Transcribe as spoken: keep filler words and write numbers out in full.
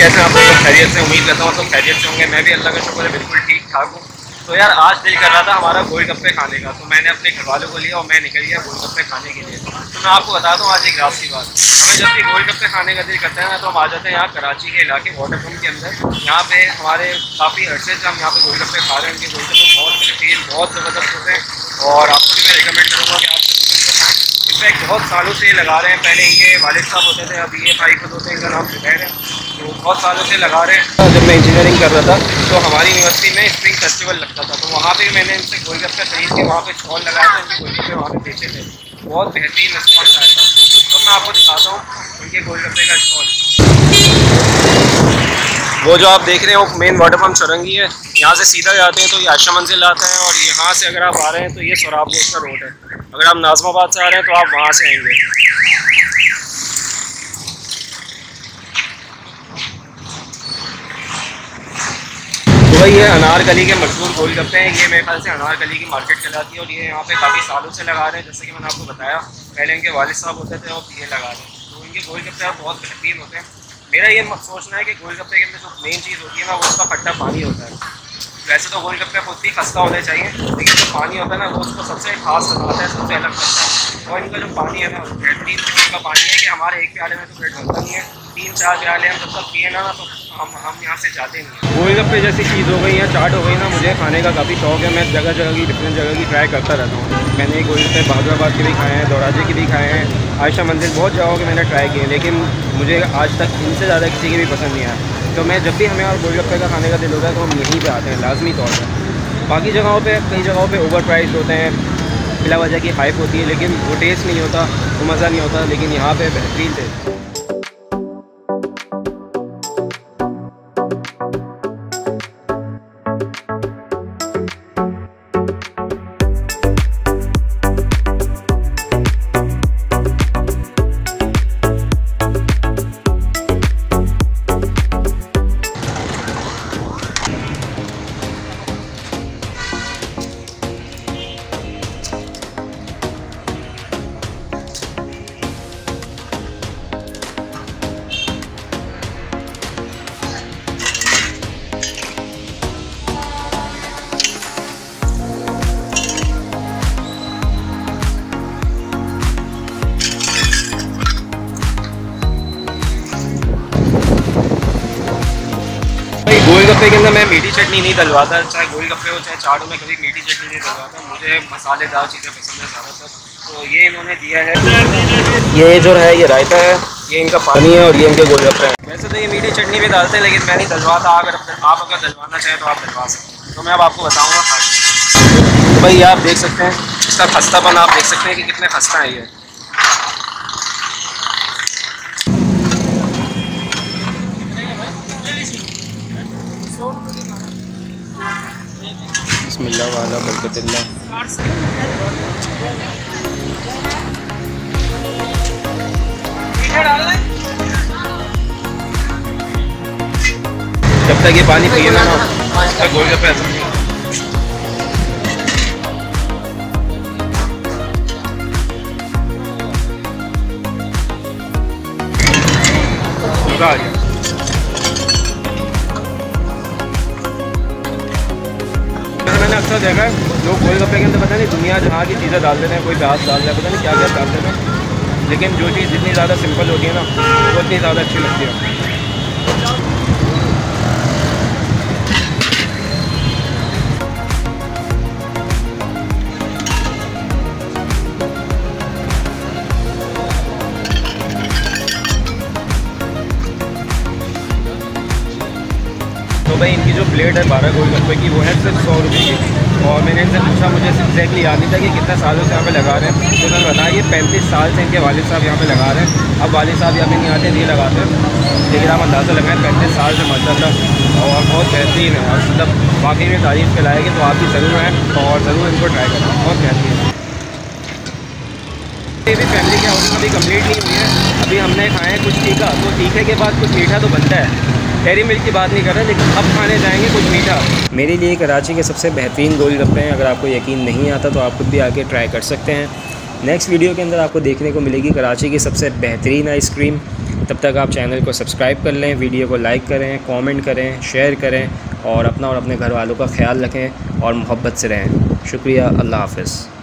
कैसे आप लोग खैरियत से? उम्मीद करता हूँ आप लोग खैरियत से होंगे। मैं भी अल्लाह का शुक्र है बिल्कुल ठीक ठाक हूँ। तो यार आज दिल कर रहा था हमारा गोलगप्पे खाने का, तो मैंने अपने घर वालों को लिया और मैं निकल गया गोलगप्पे खाने के लिए। तो मैं आपको बता दूँ आज एक रात की बात, हमें जब भी गोलगप्पे खाने का दिल करता है ना तो हम आ जाते हैं यहाँ कराची के इलाके वाटरफ्रंट के अंदर। यहाँ पे हमारे काफ़ी अरसे से हम यहाँ पे गोलगप्पे खा रहे हैं। उनके गोलगप्पे बहुत बेहतरीन, बहुत ज़बरदस्त होते हैं और आपको भी मैं रिकमेंड करूँगा कि आप इनफैक्ट बहुत सालों से लगा रहे हैं। पहले इनके वालिद साहब होते थे, अभी ये भाई खुद होते हैं, इनका नाम जुबैर है, तो बहुत सालों से लगा रहे हैं। जब मैं इंजीनियरिंग कर रहा था तो हमारी यूनिवर्सिटी में स्प्रिंग फेस्टिवल लगता था, तो वहाँ पे मैंने इनसे गोलगप्पे खरीद के वहाँ पे स्टॉल लगाया था, इनके गोलगप्पे वहाँ पे बेचे थे। बहुत बेहतरीन रिस्पॉन्स आया था। तो मैं आपको दिखाता हूँ उनके गोलगप्पे का स्टॉल। वो जो आप देख रहे हैं वो मेन वाटरफ्रंट चौरंगी है। यहाँ से सीधा जाते हैं तो ये आयशा मंजिल आता है और यहाँ से अगर आप आ रहे हैं तो ये सोराब रोड का रोड है। अगर आप नाज़माबाद से आ रहे हैं तो आप वहाँ से आएंगे। तो भाई ये अनारकली के मशहूर गोलगप्पे हैं। ये मेरे ख्याल से अनारकली की मार्केट चलाती है और ये यहाँ पे काफ़ी सालों से लगा रहे हैं। जैसे कि मैंने आपको बताया पहले इनके वालिद साहब होते थे और ये लगा रहे हैं, तो इनके गोलगप्पे बहुत बेहतरीन होते हैं। मेरा ये सोचना है कि गोलगप्पे के अंदर जो मेन चीज़ होती है ना वो उसका खट्टा पानी होता है। वैसे तो गोलगप्पे खुद भी खस्ता होने चाहिए, लेकिन जो पानी होता है ना वो उसको सबसे खास बनाता है, सबसे अलग करता है। और इनका जो पानी है ना बेहतरीन किस्म का पानी है कि हमारे एक प्याले में तो पेट भरता नहीं है, तीन चार प्याले हम जब तक पिए ना तो हम हम यहाँ से जाते नहीं। गोलगप्पे जैसी चीज़ हो गई या चाट हो गई ना, मुझे खाने का काफ़ी शौक है। मैं जगह जगह की डिफरेंट जगह की ट्राई करता रहता हूँ। मैंने गोलगप्पे बहादुराबाद के भी खाए हैं, दौराजे के भी खाए हैं, आयशा मंजिल, बहुत जगहों के मैंने ट्राई किए, लेकिन मुझे आज तक इनसे ज़्यादा किसी के भी पसंद नहीं आया। तो मैं जब भी हमें और गोलगप्पे का खाने का दिल होता है तो हम यहीं पे आते हैं लाजमी तौर पर। बाकी जगहों पे कई जगहों पे ओवर प्राइस होते हैं, बिला वजह की हाइप होती है, लेकिन वो टेस्ट नहीं होता, वो मज़ा नहीं होता। लेकिन यहाँ पे बेहतरीन टेस्ट। गोलगप्पे के अंदर मैं मीठी चटनी नहीं डलवाता, चाहे गोलगप्पे हो चाहे चाट हो, मैं कभी मीठी चटनी नहीं डलवाता। मुझे मसालेदार चीज़ें पसंद है ज़्यादातर, तो ये इन्होंने दिया है। ये जो है ये रायता है, ये इनका पानी है और ये इनके गोलगप्पे हैं। वैसे तो ये मीठी चटनी भी डालते हैं, लेकिन मैं नहीं डलवाता। अगर आप अगर डलवाना चाहें तो आप डलवा सकते हैं, तो मैं अब आपको बताऊँगा खा। तो भाई आप देख सकते हैं इसका खस्तापन, आप देख सकते हैं कि कितने खस्ता है ये। बिस्मिल्लाह वाला बरकतिल्लाह। जब तक ये पानी पिए ना ना तब तक गोलगप्पे ऐसा नहीं। मज़ा आ गया। मैंने अक्सर देखा है लोग गोलगप्पे के अंदर पता नहीं दुनिया जहाँ की चीज़ें डाल देते हैं, कोई प्याज डाल रहा है, पता नहीं क्या क्या डाल देते हैं, लेकिन जो चीज़ जितनी ज़्यादा सिंपल होती है ना वो उतनी ज़्यादा अच्छी लगती है। तो भाई इनकी जो प्लेट है बारह गोलगप्पे की वो है सिर्फ सौ रुपये की। और मैंने इनसे पूछा, मुझे एग्जैक्टली याद नहीं था कि कितने सालों से यहाँ पे लगा रहे हैं, तो उन्होंने बताया ये पैंतीस साल से इनके वालिद साहब यहाँ पे लगा रहे हैं। अब वालिद साहब यहाँ पे नहीं आते, नहीं लगाते, लेकिन आप अंदाज़ा लगाएं पैंतीस साल से माशाल्लाह, और बहुत बेहतरीन है और मतलब वाकई में तारीफ़ के लायक है। तो आप भी ज़रूर आएँ और ज़रूर इनको ट्राई करें, बहुत बेहतरीन है। ये भी फैमिली के हाउस में अभी कम्प्लीट नहीं हुई है, अभी हमने खाए हैं कुछ तीखा, तो तीखे के बाद कुछ मीठा तो बनता है। डेयरी मिल्क की बात नहीं कर रहे, लेकिन अब खाने जाएंगे कुछ मीठा। मेरे लिए कराची के सबसे बेहतरीन गोलगप्पे हैं। अगर आपको यकीन नहीं आता तो आप खुद भी आके ट्राई कर सकते हैं। नेक्स्ट वीडियो के अंदर आपको देखने को मिलेगी कराची की सबसे बेहतरीन आइसक्रीम, तब तक आप चैनल को सब्सक्राइब कर लें, वीडियो को लाइक करें, कमेंट करें, शेयर करें और अपना और अपने घर वालों का ख्याल रखें और मोहब्बत से रहें। शुक्रिया। अल्लाह हाफ़िज़।